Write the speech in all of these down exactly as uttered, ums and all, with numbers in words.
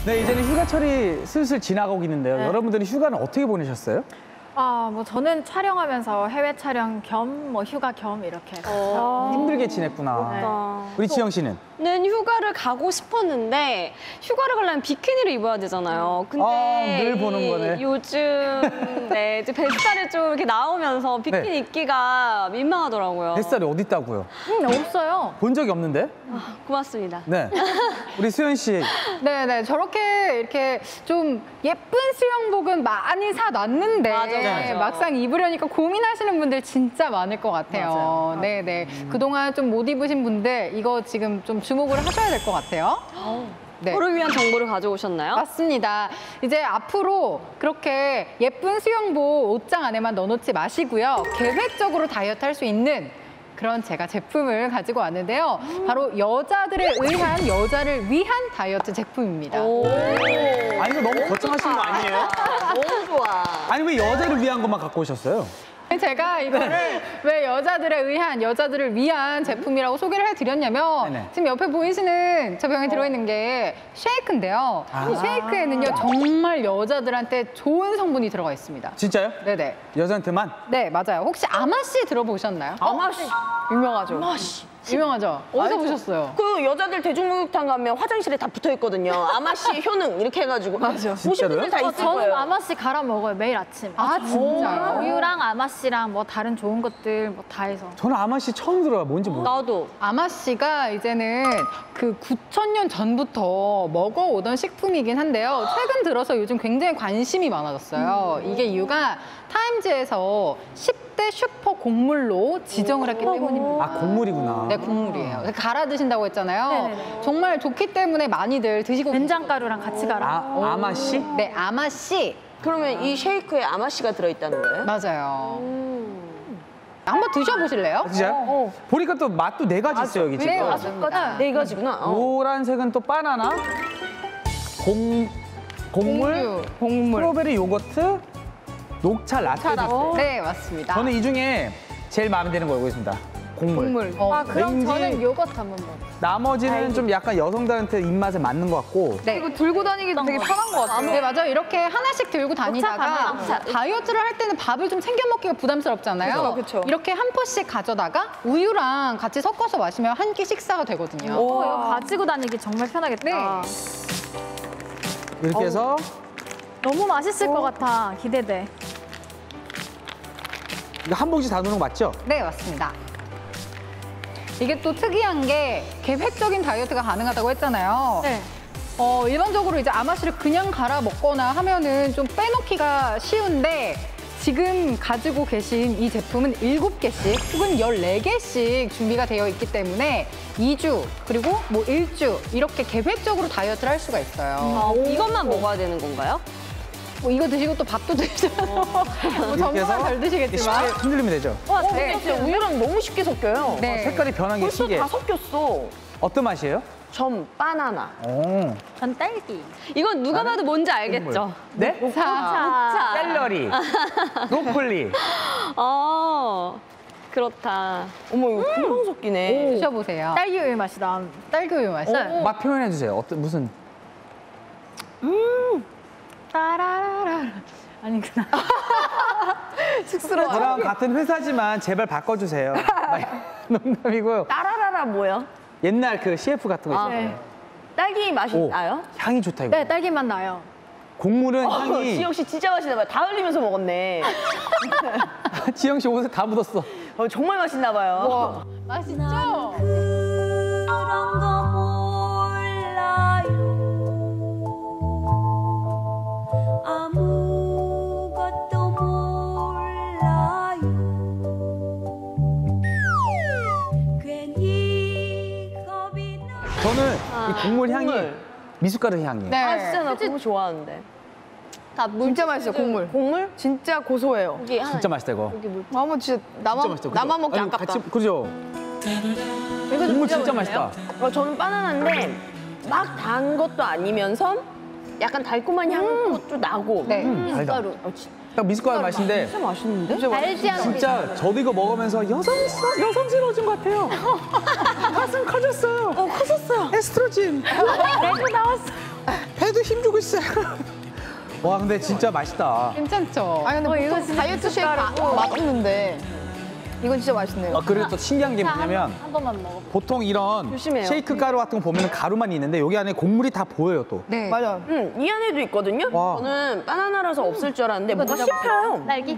네, 이제는 휴가철이 슬슬 지나가고 있는데요. 네. 여러분들은 휴가는 어떻게 보내셨어요? 아, 뭐 저는 촬영하면서 해외 촬영 겸 뭐 휴가 겸 이렇게 어. 힘들게 지냈구나. 네. 우리 지영 씨는? 는 휴가를 가고 싶었는데 휴가를 가려면 비키니를 입어야 되잖아요. 근데 아, 늘 보는 거네. 요즘 네, 이제 뱃살이 좀 이렇게 나오면서 비키니 네. 입기가 민망하더라고요. 뱃살이 어디 있다고요? 음, 없어요. 본 적이 없는데? 아, 고맙습니다. 네. 우리 수현 씨. 네네, 저렇게 이렇게 좀 예쁜 수영복은 많이 사놨는데 맞아, 맞아. 막상 입으려니까 고민하시는 분들 진짜 많을 것 같아요. 맞아요. 네네, 그동안 좀 못 입으신 분들 이거 지금 좀 주목을 하셔야 될 것 같아요. 네. 저를 위한 정보를 가져오셨나요? 맞습니다. 이제 앞으로 그렇게 예쁜 수영복 옷장 안에만 넣어놓지 마시고요. 계획적으로 다이어트 할 수 있는 그런 제가 제품을 가지고 왔는데요. 바로 여자들을 의한, 여자를 위한 다이어트 제품입니다. 아니, 이거 너무 거창하신 거 아니에요? 너무 좋아. 아니, 왜 여자를 위한 것만 갖고 오셨어요? 제가 이거를 왜 여자들에 의한, 여자들을 위한 제품이라고 소개를 해드렸냐면 네네. 지금 옆에 보이시는 저 병에 들어있는 게 쉐이크인데요. 아. 이 쉐이크에는요 정말 여자들한테 좋은 성분이 들어가 있습니다. 진짜요? 네네. 여자한테만? 네, 맞아요. 혹시 아마씨 들어보셨나요? 아마씨 유명하죠. 아마씨. 유명하죠? 어디서 보셨어요? 그 여자들 대중목욕탕 가면 화장실에 다 붙어 있거든요. 아마씨 효능 이렇게 해가지고. 맞아. 보신 진짜로요? 분들 다 어, 있을 저는 거예요. 아마씨 갈아 먹어요, 매일 아침. 아, 진짜요? 우유랑 아마씨랑 뭐 다른 좋은 것들 뭐 다 해서. 저는 아마 씨 처음 들어요. 뭔지 모르겠어요. 나도. 아마씨가 이제는 그 구천 년 전부터 먹어오던 식품이긴 한데요. 최근 들어서 요즘 굉장히 관심이 많아졌어요. 이게 이유가 타임즈에서 십 대 슈퍼 곡물로 지정을 했기 때문입니다. 아, 곡물이구나. 네, 곡물이에요. 갈아 드신다고 했잖아요. 네네네. 정말 좋기 때문에 많이들 드시고 된장가루랑 같이 갈아. 아, 아마 씨? 네, 아마씨. 그러면 이 쉐이크에 아마씨가 들어있다는 거예요? 맞아요. 한번 드셔보실래요? 진짜요? 보니까 또 맛도 네 가지 있어요, 여기 지금. 네, 맞습니다. 네 가지구나. 어. 노란색은 또 바나나, 공, 곡물, 곡물. 스트로베리 요거트, 녹차 라떼도 있어요. 네, 맞습니다. 저는 이 중에 제일 마음에 드는 거 알고 있습니다. 곡물. 어, 아, 그럼 왠지- 저는 요거트 한번 먹어. 나머지는 좀 약간 여성들한테 입맛에 맞는 것 같고. 네. 이거 들고 다니기도 되게 편한 것 같아요. 네, 맞아요. 이렇게 하나씩 들고 다니다가 가면 다이어트를 할 때는 밥을 좀 챙겨 먹기가 부담스럽잖아요. 그쵸, 그쵸. 이렇게 한 포씩 가져다가 우유랑 같이 섞어서 마시면 한 끼 식사가 되거든요. 어, 이거 가지고 다니기 정말 편하겠다. 네. 이렇게 해서 너무 맛있을 것 같아. 기대돼. 이거 한 봉지 다 넣는 거 맞죠? 네, 맞습니다. 이게 또 특이한 게 계획적인 다이어트가 가능하다고 했잖아요. 네. 어, 일반적으로 이제 아마씨를 그냥 갈아 먹거나 하면은 좀 빼놓기가 쉬운데 지금 가지고 계신 이 제품은 일곱 개씩 혹은 열네 개씩 준비가 되어 있기 때문에 이 주 그리고 뭐 일 주 이렇게 계획적으로 다이어트를 할 수가 있어요. 아, 이것만 먹어야 되는 건가요? 뭐 이거 드시고 또 밥도 드시잖아요. 뭐 이렇게 전부는 해서 잘 드시겠지만. 쉽게 흔들리면 되죠? 와, 네. 진짜 우유랑 너무 쉽게 섞여요. 네. 색깔이 변한 게 벌써 신기해. 다 섞였어. 어떤 맛이에요? 전 바나나. 오. 전 딸기. 이건 누가 봐도 뭔지 알겠죠? 네? 자, 자. 샐러리, 브로콜리. 어, 그렇다. 어머, 이거 금방 섞이네. 드셔보세요. 딸기 우유 맛이 나. 딸기 우유 맛이. 네. 맛 표현해 주세요. 어떤 무슨? 따라라라. 아니구나. 저랑 같은 회사지만 제발 바꿔주세요. 농담이고요. 따라라라 뭐야? 옛날 그 씨에프 같은 거 있잖아요. 네. 딸기 맛이 오, 나요? 향이 좋다 이거. 네, 딸기 맛 나요. 곡물은 어, 향이. 지영 씨 진짜 맛있나 봐요. 다 흘리면서 먹었네. 지영 씨 옷에 다 묻었어. 어, 정말 맛있나 봐요. 맛있죠? 그런 거 몰라요. 아무것도 몰라요. 괜히 겁이 나. 저는 이 곡물 향이 곡물. 미숫가루 향이에요. 네. 아, 진짜 나 너무 좋아하는데. 다 물. 진짜 맛있어요, 국물. 곡물? 진짜 고소해요. 여기 하나. 진짜 맛있다 이거. 한번 진짜 진짜 나만, 맛있다. 그죠? 나만 먹기 아니, 아깝다. 같이, 그죠? 곡물 진짜 맛있다. 어, 저는 바나나인데 막 단 것도 아니면서 약간 달콤한 향도 나고. 네. 음, 달다. 어, 진- 딱 미숫가루 맛인데 진짜 맛있는데? 달지 않은 진짜 저도 이거 먹으면서 여성 여성스러워진 것 같아요. 가슴 커졌어요. 어, 커졌어요. 에스트로겐. 배도 나왔어. 배도 힘주고 있어요. 와, 근데 진짜 맛있다. 괜찮죠? 아니 근데 어, 이거 보통 진짜 다이어트 쉐이크 마- 숟가락으로. 맛없는데 이건 진짜 맛있네요. 아, 그리고 또 신기한 게 뭐냐면 한 번만 먹어. 보통 이런 조심해요. 쉐이크 가루 같은 거 보면 가루만 있는데 여기 안에 곡물이 다 보여요 또. 네. 맞아. 응, 이 안에도 있거든요. 와. 저는 바나나라서 없을 줄 알았는데 뭐가 씹혀요. 딸기?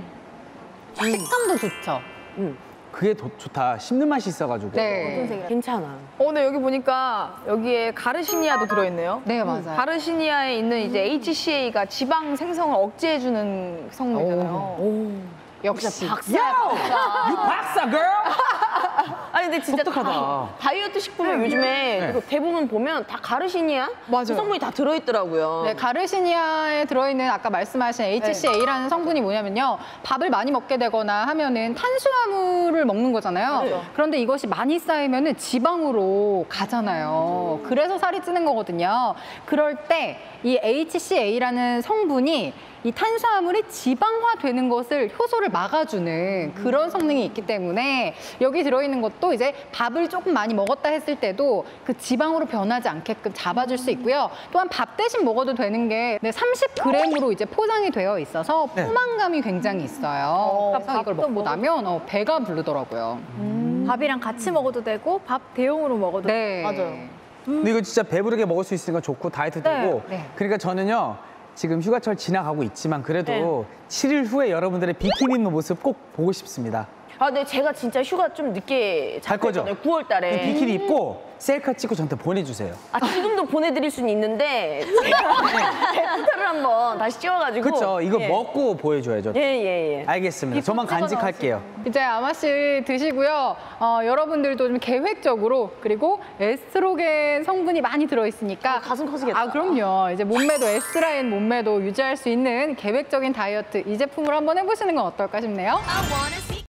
식감도 좋죠? 그게 도- 좋다. 씹는 맛이 있어가지고. 네. 괜찮아. 어, 근데 여기 보니까 여기에 가르시니아도 들어있네요. 네, 맞아요. 가르시니아에 있는 이제 에이치씨에이가 지방 생성을 억제해주는 성분이잖아요. 역시. 박사야, 박사. 유 박사 girl. 아니 근데 진짜 똑똑하다. 다, 다이어트 식품에 요즘에 네. 그 대부분 보면 다 가르시니아 맞아요. 그 성분이 다 들어있더라고요. 네, 가르시니아에 들어있는 아까 말씀하신 에이치씨에이라는 성분이 뭐냐면요. 밥을 많이 먹게 되거나 하면은 탄수화물을 먹는 거잖아요. 네. 그런데 이것이 많이 쌓이면은 지방으로 가잖아요. 그래서 살이 찌는 거거든요. 그럴 때 이 에이치씨에이라는 성분이 이 탄수화물이 지방화되는 것을 효소를 막아주는 그런 성능이 있기 때문에 여기 들어있는 것도 이제 밥을 조금 많이 먹었다 했을 때도 그 지방으로 변하지 않게끔 잡아줄 수 있고요. 또한 밥 대신 먹어도 되는 게 네, 삼십 그램으로 이제 포장이 되어 있어서 네. 포만감이 굉장히 있어요. 그래서 이걸 밥도 먹고 먹을 나면 어, 배가 부르더라고요. 밥이랑 같이 먹어도 되고 밥 대용으로 먹어도 네. 맞아요. 근데 이거 진짜 배부르게 먹을 수 있으니까 좋고 다이어트 네. 되고. 네. 그러니까 저는요. 지금 휴가철 지나가고 있지만 그래도 칠 일 후에 여러분들의 비키니 입는 모습 꼭 보고 싶습니다. 아, 근데 제가 진짜 휴가 좀 늦게 갈 거죠? 잡혔거든요. 구월 달에. 비키니 입고 셀카 찍고 저한테 보내주세요. 아, 지금도 보내드릴 수는 있는데 제가 데이터를 한번 다시 찍어가지고. 그렇죠. 이거 예. 먹고 보여줘야죠. 예, 예, 예. 알겠습니다. 저만 간직할게요. 이제 아마씨 드시고요. 어, 여러분들도 좀 계획적으로 그리고 에스트로겐 성분이 많이 들어있으니까 아, 가슴 커지겠다. 아 그럼요. 이제 몸매도 S라인 몸매도 유지할 수 있는 계획적인 다이어트 이 제품을 한번 해보시는 건 어떨까 싶네요. I wanna see